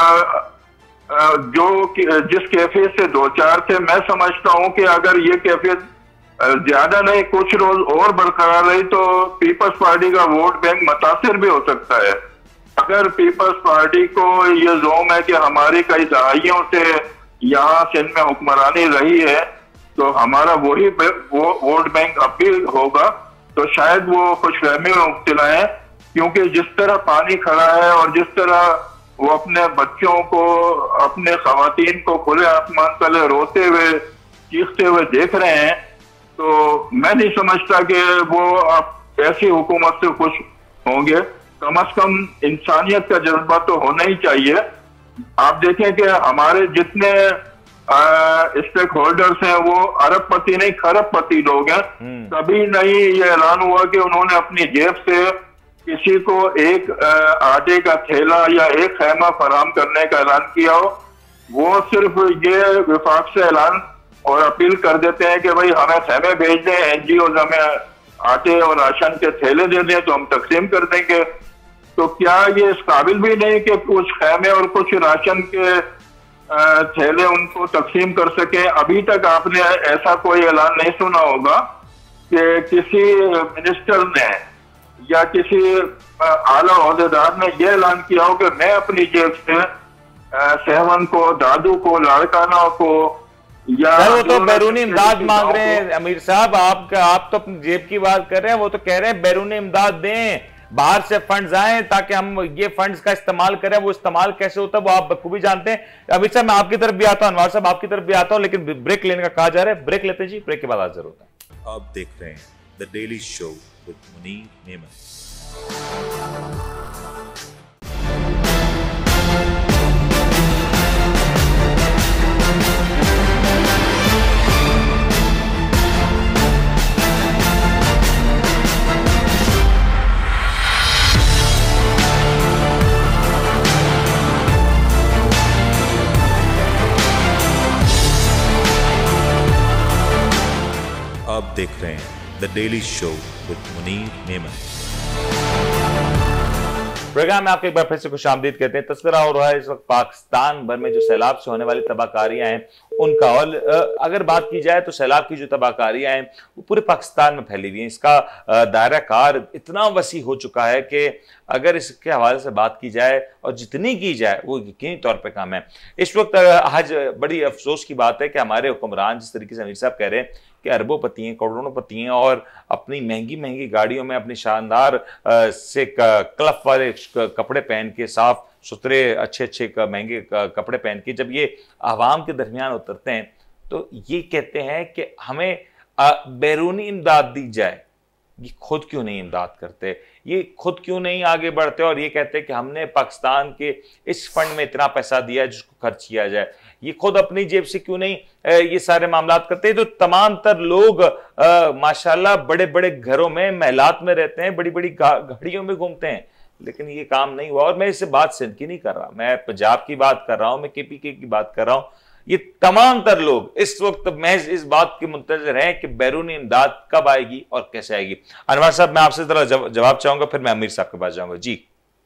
जो जिस कैफियत से 2-4 थे, मैं समझता हूं कि अगर ये कैफियत ज्यादा नहीं कुछ रोज और बरकरार रही तो पीपल्स पार्टी का वोट बैंक मुतासिर भी हो सकता है। अगर पीपल्स पार्टी को ये जोम है कि हमारी कई दहाइयों से यहाँ सिंध में हुक्मरानी रही है, तो हमारा वही वोट बैंक अब भी होगा, तो शायद वो खुशफहमी में मुब्तला है, क्योंकि जिस तरह पानी खड़ा है और जिस तरह वो अपने बच्चों को, अपने खवातीन को खुले आसमान तले रोते हुए, चीखते हुए देख रहे हैं, तो मैं नहीं समझता कि वो अब ऐसी हुकूमत से खुश होंगे। कम से कम इंसानियत का जज्बा तो होना ही चाहिए। आप देखें कि हमारे जितने स्टेक होल्डर्स हैं वो अरबपति नहीं खरबपति लोग हैं। कभी नहीं ये ऐलान हुआ कि उन्होंने अपनी जेब से किसी को एक आटे का थैला या एक खैमा फराम करने का ऐलान किया हो। वो सिर्फ ये विफाक से ऐलान और अपील कर देते हैं कि भाई हमें खैमे भेज दें, एनजीओ हमें आटे और राशन के थैले दे दें तो हम तकसीम कर देंगे। तो क्या ये इस काबिल भी नहीं कि कुछ खैमे और कुछ राशन के थैले उनको तकसीम कर सके? अभी तक आपने ऐसा कोई ऐलान नहीं सुना होगा कि किसी मिनिस्टर ने या किसी आला ओहदेदार ने यह ऐलान किया हो कि मैं अपनी जेब से सहवन को, दादू को, लाड़काना को या सर वो तो बैरूनी इमदाद मांग रहे हैं अमीर साहब। आप तो अपनी जेब की बात कर रहे हैं, वो तो कह रहे हैं बैरूनी इमदाद दें, बाहर से फंड्स आए ताकि हम ये फंड्स का इस्तेमाल करें। वो इस्तेमाल कैसे होता है वो आप बखूबी जानते हैं। अमीर साहब मैं आपकी तरफ भी आता हूं, अनवार साहब आपकी तरफ भी आता हूं, लेकिन ब्रेक लेने का कहा जा रहा है। ब्रेक लेते जी, ब्रेक के बाद हाजिर होता है। आप देख रहे हैं the daily show with Munir Memon. आप देख रहे हैं the daily show with Munir Memon. Programme में आपको एक बार फिर से खुशामदीद कहते हैं। तस्करा हो रहा है इस वक्त पाकिस्तान भर में जो सैलाब से होने वाली तबाहकारियां हैं उनका, और अगर बात की जाए तो सैलाब की जो तबाहकारियां हैं वो पूरे पाकिस्तान में फैली हुई हैं। इसका दायरा कार इतना वसी हो चुका है कि अगर इसके हवाले से बात की जाए और जितनी की जाए वो यकीनी तौर पे कम है। इस वक्त आज बड़ी अफसोस की बात है कि हमारे हुक्मरान जिस तरीके से अमीर साहब कह रहे हैं कि अरबोपति हैं, करोड़ोंपति हैं, और अपनी महंगी महंगी गाड़ियों में अपनी शानदार से क्लफ वाले कपड़े पहन के, साफ सुथरे अच्छे अच्छे महंगे कपड़े पहन के जब ये आवाम के दरमियान उतरते हैं तो ये कहते हैं कि हमें बैरूनी इमदाद दी जाए, ये खुद क्यों नहीं इमदाद करते, ये खुद क्यों नहीं आगे बढ़ते और ये कहते हैं कि हमने पाकिस्तान के इस फंड में इतना पैसा दिया है जिसको खर्च किया जाए, ये खुद अपनी जेब से क्यों नहीं ये सारे मामलात करते हैं। तो तमाम तर लोग माशाल्लाह बड़े बड़े घरों में महलात में रहते हैं, बड़ी बड़ी गाड़ियों में घूमते हैं, लेकिन ये काम नहीं हुआ। और मैं इससे बात सिंध की नहीं कर रहा, मैं पंजाब की बात कर रहा हूं, मैं KPK की बात कर रहा हूं। ये तमाम तर लोग इस वक्त महज इस बात के मुंतजर हैं कि बैरूनी इमदाद कब आएगी और कैसे आएगी। अनवर साहब, मैं आपसे जरा जवाब चाहूंगा, फिर मैं अमीर साहब के पास जाऊंगा। जी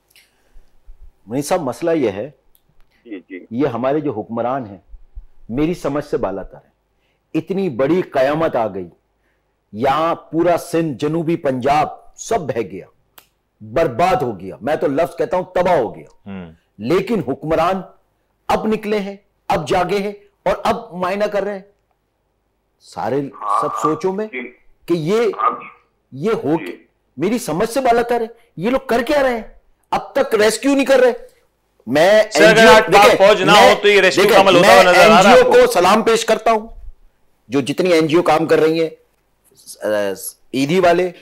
मुनीर साहब, मसला यह है, ये हमारे जो हुक्मरान हैं मेरी समझ से बालातर है। इतनी बड़ी कयामत आ गई, यहां पूरा सिंध, जनूबी पंजाब सब बह गया, बर्बाद हो गया, मैं तो लफ्ज कहता हूं तबाह हो गया। लेकिन हुक्मरान अब निकले हैं, अब जागे हैं और अब मायना कर रहे हैं सारे सब सोचों में कि ये हो के मेरी समझ से बालातर है। ये लोग कर क्या रहे हैं? अब तक रेस्क्यू नहीं कर रहे। मैं फौज ना हो तो ये रेस्क्यू का अमल होता हुआ नजर आ रहा है। एनजीओ को सलाम पेश करता हूं, जो जितनी एनजीओ काम कर रही है, ईदी वाले,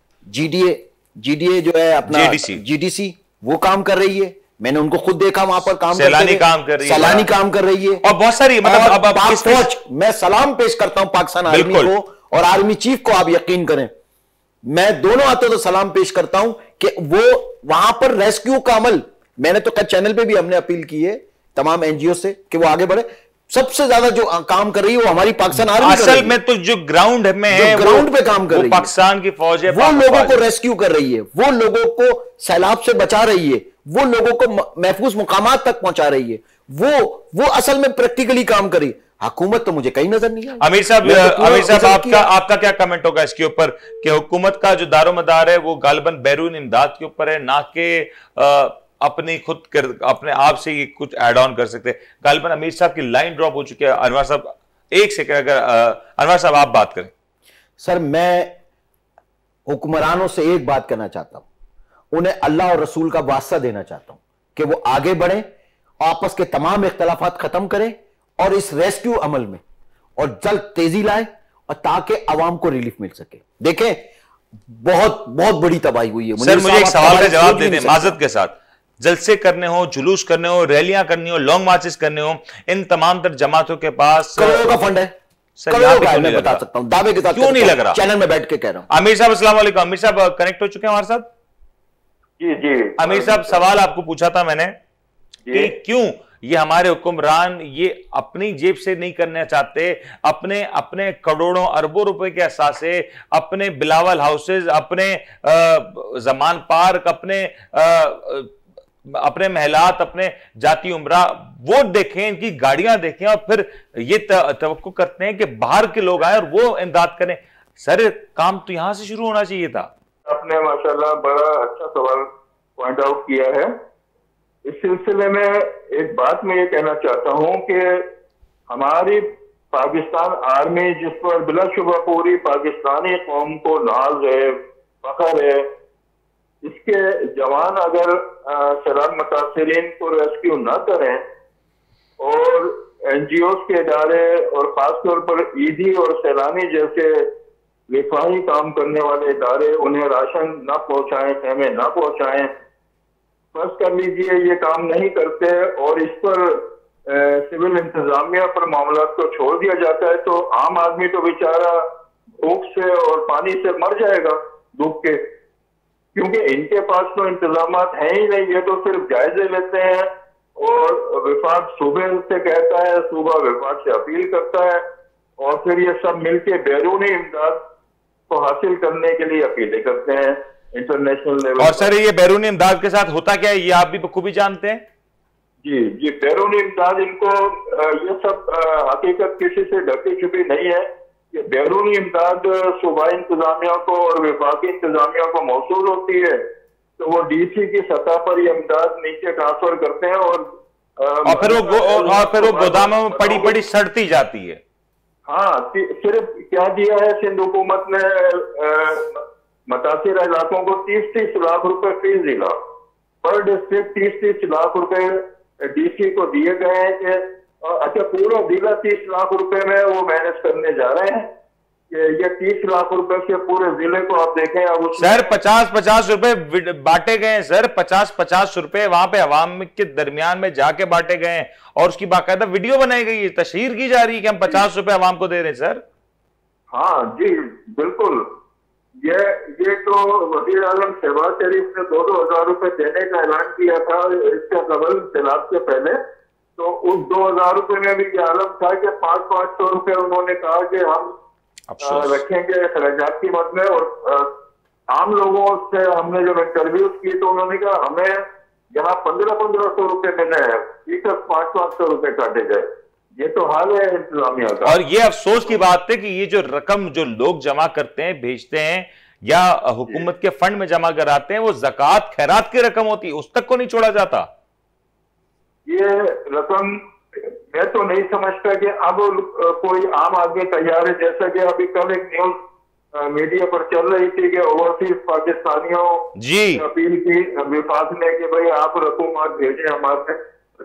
जीडीए जो है अपना जीडीसी, वो काम कर रही है। मैंने उनको खुद देखा वहां पर काम सैलानी काम कर रही है, सैलानी काम कर रही है, और बहुत सारी मतलब अब फौज, मैं सलाम पेश करता हूं पाकिस्तान आर्मी को और आर्मी चीफ को। आप यकीन करें, मैं दोनों हाथों से सलाम पेश करता हूं कि वो वहां पर रेस्क्यू का अमल, मैंने तो चैनल पे भी हमने अपील की है तमाम एनजीओ से कि वो आगे बढ़े। सबसे ज्यादा जो काम कर रही है वो हमारी पाकिस्तान आर्मी असल में तो जो ग्राउंड में है, ग्राउंड पे काम कर रही है, पाकिस्तान की फौज है, वो लोगों को रेस्क्यू कर रही है, वो लोगों को सैलाब से बचा रही है, वो लोगों को महफूज मुकामात तक पहुंचा रही है, वो असल में प्रैक्टिकली काम करी। हुकूमत तो मुझे कहीं नजर नहीं आई। अमीर साहब आपका क्या कमेंट होगा इसके ऊपर कि हुकूमत का जो दारोमदार है वो गालिबन बैरून इमदाद के ऊपर है, ना कि अपनी खुद अपने आप से ये कुछ ऐड ऑन कर सकते हैं। गालिबन अमीर साहब की लाइन ड्रॉप हो चुकी है। अनवर साहब एक सेकंड, अगर अनवर साहब आप बात करें। सर, मैं हुक्मरानों से एक बात कहना चाहता हूं, उन्हें अल्लाह और रसूल का वास्ता देना चाहता हूं कि वो आगे बढ़े, आपस के तमाम इख्तलाफात खत्म करें और इस रेस्क्यू अमल में और जल्द तेजी लाए और ताकि आवाम को रिलीफ मिल सके। देखें, बहुत बहुत बड़ी तबाही हुई है। सर, मुझे एक सवाल का जवाब दे दें माजरत के साथ। जलसे करने हो, जुलूस करने हो, रैलियां करनी हो, लॉन्ग मार्चेस करने हो, इन तमाम तर जमातों के पास करोड़ों का फंड है। मैं बता सकता हूं दावे के साथ, क्यों नहीं लग रहा? चैनल में बैठ के कह रहा हूं। आमिर साहब अस्सलाम वालेकुम। आमिर साहब कनेक्ट हो चुके हैं हमारे साथ? जी। आमिर साहब, सवाल आपको पूछा था मैंने कि क्यों ये हमारे हुक्मरान ये अपनी जेब से नहीं करना चाहते, अपने अपने करोड़ों अरबों रुपए के असासे, अपने बिलावल हाउसेज, अपने जमान पार्क, अपने महलात, अपने जाती उम्रा वो देखें, इनकी गाड़ियां देखें और फिर ये तवक्को करते हैं कि बाहर के लोग आए और वो इमदाद करें। सर, काम तो यहां से शुरू होना चाहिए था। आपने माशाल्लाह बड़ा अच्छा सवाल पॉइंट आउट किया है। इस सिलसिले में एक बात मैं ये कहना चाहता हूं कि हमारी पाकिस्तान आर्मी, जिस पर बिलाशुबा पूरी पाकिस्तानी कौम को नाज है, फख्र है, इसके जवान अगर सैलाब मुतासिरीन को रेस्क्यू न करें और एनजीओ के इदारे और खासतौर पर ईदी और सैलानी जैसे रिफाही काम करने वाले इदारे उन्हें राशन न पहुंचाएं, खेमे न पहुंचाएं, फर्ज कर लीजिए ये काम नहीं करते और इस पर सिविल इंतजामिया पर मामला को छोड़ दिया जाता है, तो आम आदमी तो बेचारा भूख से और पानी से मर जाएगा धूप के, क्योंकि इनके पास तो इंतजाम है ही नहीं। ये तो सिर्फ जायजे लेते हैं और विभाग सूबे से कहता है, सूबा विभाग से अपील करता है और फिर ये सब मिलके बैरूनी इमदाद को हासिल करने के लिए अपीलें करते हैं इंटरनेशनल लेवल। और सर, ये बैरूनी इमदाद के साथ होता क्या है, ये आप भी बखूबी जानते हैं। जी, बैरूनी इमदाद इनको ये सब हकीकत किसी से ढकी छुपी नहीं है। ये बैरूनी इमदाद सूबाई इंतजामिया को और विभागी इंतजामिया को मौसूल होती है, तो वो डीसी की सतह पर ये इमदाद नीचे ट्रांसफर करते हैं और फिर वो गोदामों में पड़ी पड़ी सड़ती जाती है। हाँ, सिर्फ क्या दिया है सिंध हुकूमत ने मुतासिर इलाकों को 30-30 लाख रुपए फीस दिला, पर डिस्ट्रिक्ट 30-30 लाख रुपए डीसी को दिए गए हैं कि अच्छा, पूरा जिला 30 लाख रुपए में वो मैनेज करने जा रहे हैं। ये 30 लाख रुपए से पूरे जिले को आप देखें। अब सर 50-50 रुपए बांटे गए हैं सर, 50-50 रुपए वहां पे अवाम के दरमियान में जाके बांटे गए हैं और उसकी बाकायदा वीडियो बनाई गई है, तशहीर की जा रही है कि हम 50 रुपए अवाम को दे रहे हैं सर। हाँ जी बिल्कुल। ये तो वजीर आजम शहबाज शरीफ ने 2-2 हजार रुपए देने का ऐलान किया था इसके कबल सैलाब से पहले। तो उस 2,000 रुपए में भी ये आलम था कि 500-500 रुपए उन्होंने कहा कि हम रखेंगे खराजात की मद में। और आम लोगों से हमने जब इंटरव्यूज की तो उन्होंने कहा हमें यहाँ 1500-1500 रुपए मिले हैं, ठीक है 500-500 रुपए काटे गए। ये तो हाल है इंतजामिया का। और ये अफसोस की बात है कि ये जो रकम जो लोग जमा करते हैं, भेजते हैं या हुकूमत के फंड में जमा कराते हैं, वो ज़कात खैरात की रकम होती है, उस तक को नहीं छोड़ा जाता। ये रकम मैं तो नहीं समझता कि अब कोई आम आदमी तैयार है। जैसा कि अभी कल एक न्यूज मीडिया पर चल रही थी कि ओवरसीज पाकिस्तानियों जी अपील की विफाक ने कि भाई आप रकम आप भेजें हमारे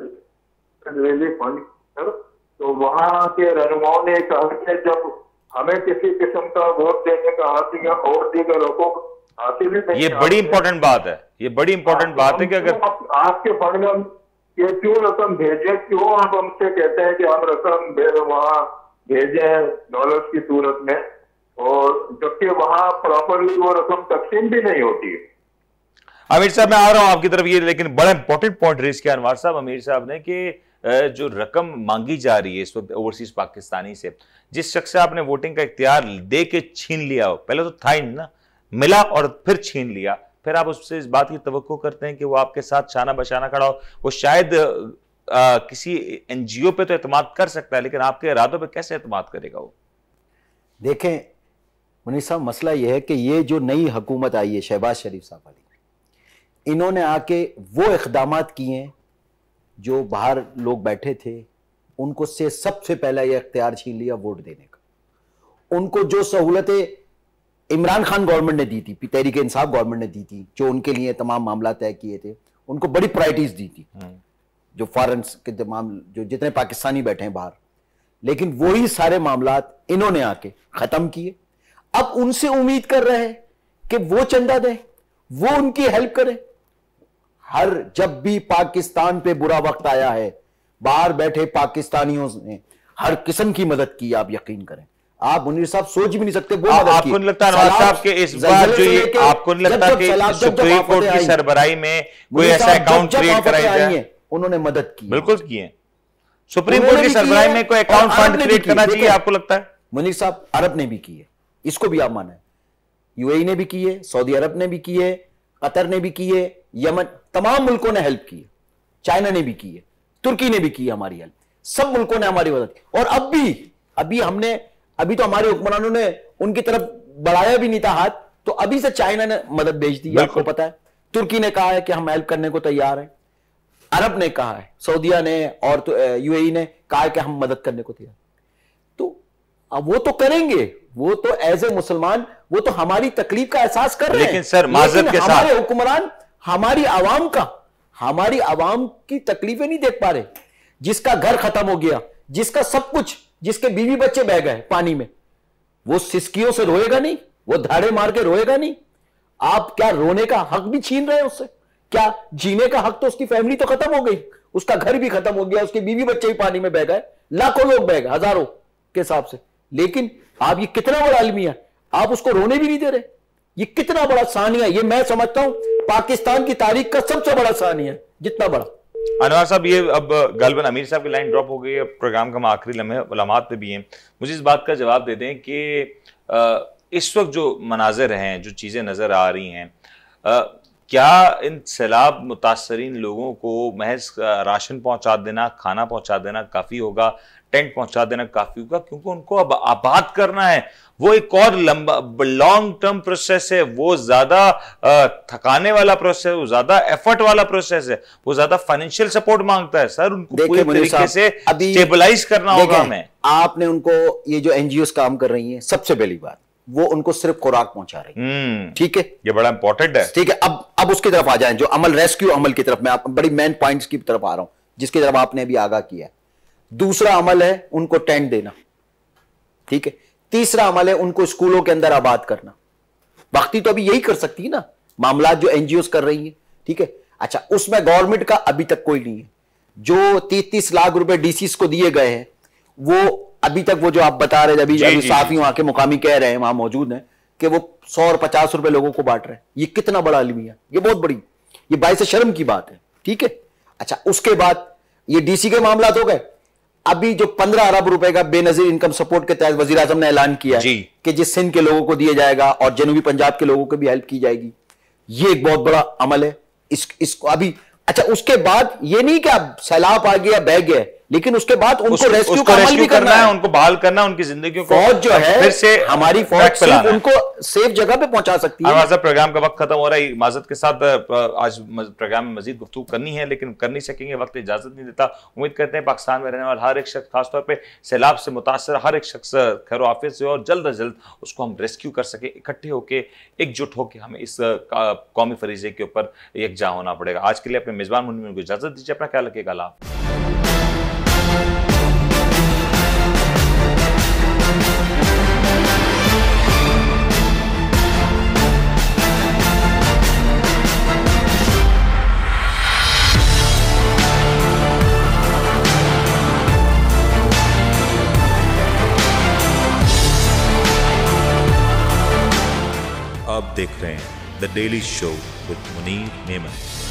रिलीफ फंड। तो वहां के रहनुमाओं ने कहा कि जब हमें किसी किस्म का वोट देने का हक या और दीगर रकम हासिल नहीं, ये बड़ी इंपॉर्टेंट बात है, ये बड़ी इंपॉर्टेंट बात है कि अगर आपके फंड में ये क्यों रकम भेजे, क्यों आप हमसे कहते हैं कि हम रकम वहां भेजें डॉलर्स की सूरत में, और जबकि वहां प्रॉपरली वो रकम तकसीम भी नहीं होती है। अमीर साहब मैं आ रहा हूं आपकी तरफ, ये लेकिन बड़ा इंपॉर्टेंट पॉइंट रेज किया अनवार साहब अमीर साहब ने कि जो रकम मांगी जा रही है इस वक्त ओवरसीज पाकिस्तानी से, जिस शख्स से आपने वोटिंग का इख्तियार दे के छीन लिया हो, पहले तो था ही ना, मिला और फिर छीन लिया, फिर आप उससे इस बात की तवक्को करते हैं कि वो आपके साथ शाना बशाना खड़ा हो। वो शायद किसी एनजीओ पे तो एतमाद कर सकता है, लेकिन आपके इरादों पे कैसे एतमाद करेगा वो? देखें मुनीर साहब, मसला यह है कि ये जो नई हुकूमत आई है शहबाज शरीफ साहब वाली, इन्होंने आके वो इक़दामात किए हैं जो बाहर लोग बैठे थे उनको से सबसे पहला यह इख्तियार छीन लिया वोट देने का। उनको जो सहूलतें इमरान खान गवर्नमेंट ने दी थी, तहरीक इंसाफ गवर्नमेंट ने दी थी, जो उनके लिए तमाम मामला तय किए थे, उनको बड़ी प्रायोरिटीज दी थी, जो फॉरेन के तमाम जो जितने पाकिस्तानी बैठे हैं बाहर, लेकिन वही सारे मामला इन्होंने आके खत्म किए। अब उनसे उम्मीद कर रहे हैं कि वो चंदा दें, वो उनकी हेल्प करें। हर जब भी पाकिस्तान पे बुरा वक्त आया है, बाहर बैठे पाकिस्तानियों ने हर किस्म की मदद की, आप यकीन करें। आप मुनीर साहब सोच भी नहीं सकते वो मदद की। आपको नहीं लगता नवाज साहब के इस बार जो ये, आपको नहीं लगता कि सुप्रीम कोर्ट की सरबराही में कोई ऐसा अकाउंट क्रिएट कराया जाए? उन्होंने मदद की, बिल्कुल की है। सुप्रीम कोर्ट की सरबराही में कोई अकाउंट फंड क्रिएट करना चाहिए, आपको लगता है? मुनीर साहब, अरब ने भी की है, इसको भी आप माने, यूएई ने भी की है, सऊदी अरब ने भी की है, कतर ने भी की है, यमन, तमाम मुल्कों ने हेल्प की है, चाइना ने भी की है, तुर्की ने भी की है हमारी हेल्प, सब मुल्कों ने हमारी मदद की। और अभी तो हमारे हुक्मरानों ने उनकी तरफ बढ़ाया भी नहीं था हाथ, तो अभी से चाइना ने मदद भेज दी, आपको पता है। तुर्की ने कहा है कि हम हेल्प करने को तैयार हैं, अरब ने कहा है, सऊदिया ने और तो यूएई ने कहा है कि हम मदद करने को तैयार। तो अब वो तो करेंगे, वो तो एज ए मुसलमान वो तो हमारी तकलीफ का एहसास कर रहे हैं, लेकिन सर माजरत के साथ हमारे हुक्मरान हमारी आवाम की तकलीफें नहीं देख पा रहे। जिसका घर खत्म हो गया, जिसका सब कुछ, जिसके बीवी बच्चे बह गए पानी में, वो सिसकियों से रोएगा नहीं, वो धाड़े मार के रोएगा नहीं। आप क्या रोने का हक भी छीन रहे हैं उससे? क्या जीने का हक? तो उसकी फैमिली तो खत्म हो गई, उसका घर भी खत्म हो गया, उसके बीवी बच्चे भी पानी में बह गए, लाखों लोग बह गए, हजारों के हिसाब से। लेकिन आप ये कितना बड़ा अलमिया, आप उसको रोने भी नहीं दे रहे। ये कितना बड़ा सानिया, ये मैं समझता हूं पाकिस्तान की तारीख का सबसे बड़ा सानिया, जितना बड़ा। अनवार साहब, ये अब गालिबन अमीर साहब की लाइन ड्रॉप हो गई है, प्रोग्राम का हम आखिरी लम्हात पे भी हैं, मुझे इस बात का जवाब दे दें कि इस वक्त जो मनाजिर हैं, जो चीज़ें नज़र आ रही हैं, क्या इन सैलाब मुतासरीन लोगों को महज राशन पहुंचा देना, खाना पहुंचा देना काफ़ी होगा, टेंट पहुंचा देना काफ़ी होगा? क्योंकि उनको अब आबाद करना है, वो एक और लंबा लॉन्ग टर्म प्रोसेस है, वो ज्यादा थकाने वाला प्रोसेस है, वो ज्यादा एफर्ट वाला प्रोसेस है, वो ज्यादा फाइनेंशियल सपोर्ट मांगता है। सर उनको पूरी तरीके से स्टेबलाइज करना होगा हमें। आपने उनको, ये जो एनजीओ काम कर रही हैं, सबसे पहली बात वो उनको सिर्फ खुराक पहुंचा रही, ठीक है, ये बड़ा इंपॉर्टेंट है, ठीक है। अब उसकी तरफ आ जाए, जो अमल, रेस्क्यू अमल की तरफ, मैं बड़ी मेन पॉइंट्स की तरफ आ रहा हूं जिसकी तरफ आपने अभी आगाह किया है। दूसरा अमल है उनको टेंट देना, ठीक है। तीसरा अमल है उनको स्कूलों के अंदर आबाद करना। वक्ती तो अभी यही कर सकती है ना, मामला जो एनजीओ कर रही है, ठीक है। अच्छा, उसमें गवर्नमेंट का अभी तक कोई नहीं है। जो 33 लाख रुपए डीसीस को दिए गए हैं, वो अभी तक, वो जो आप बता रहे हैं, अभी साफी वहां के मुकामी कह रहे हैं, वहां मौजूद हैं, कि वो 100 और 50 रुपए लोगों को बांट रहे हैं। ये कितना बड़ा अलमिया, ये बहुत बड़ी, ये बाइस शर्म की बात है, ठीक है। अच्छा, उसके बाद ये डीसी के मामला हो गए। अभी जो 15 अरब रुपए का बेनजीर इनकम सपोर्ट के तहत वजीर आजम ने ऐलान किया है कि जिस सिंध के लोगों को दिया जाएगा और जनूबी पंजाब के लोगों को भी हेल्प की जाएगी, ये एक बहुत बड़ा अमल है। इसको अभी, अच्छा, उसके बाद ये नहीं कि अब सैलाब आ गया, बह गया, लेकिन उसके बाद उनको रेस्क्यू का अमल भी करना है, उनको बहाल करना, उनकी जिंदगी को। फौज जो है, फिर से हमारी फौज सिर्फ उनको सेफ जगह पे पहुंचा सकती है। हमारा प्रोग्राम का वक्त खत्म हो रहा है। माजरत के साथ आज प्रोग्राम में मजीद गुफ्तगू करनी है, लेकिन कर नहीं सकेंगे, वक्त इजाजत नहीं देता। उम्मीद करते हैं पाकिस्तान में रहने वाला हर एक शख्स, खासतौर पर सैलाब से मुतासर हर एक शख्स खैर आफियत से और जल्द अज जल्द उसको हम रेस्क्यू कर सके। इकट्ठे होकर, एकजुट होकर हमें इस कौमी फरीजे के ऊपर यकजा होना पड़ेगा। आज के लिए अपने मेजबान मुनीर को इजाजत दीजिए। अपना ख्याल रखिएगा। अल्लाह। आप देख रहे हैं the daily show with Munir Memon.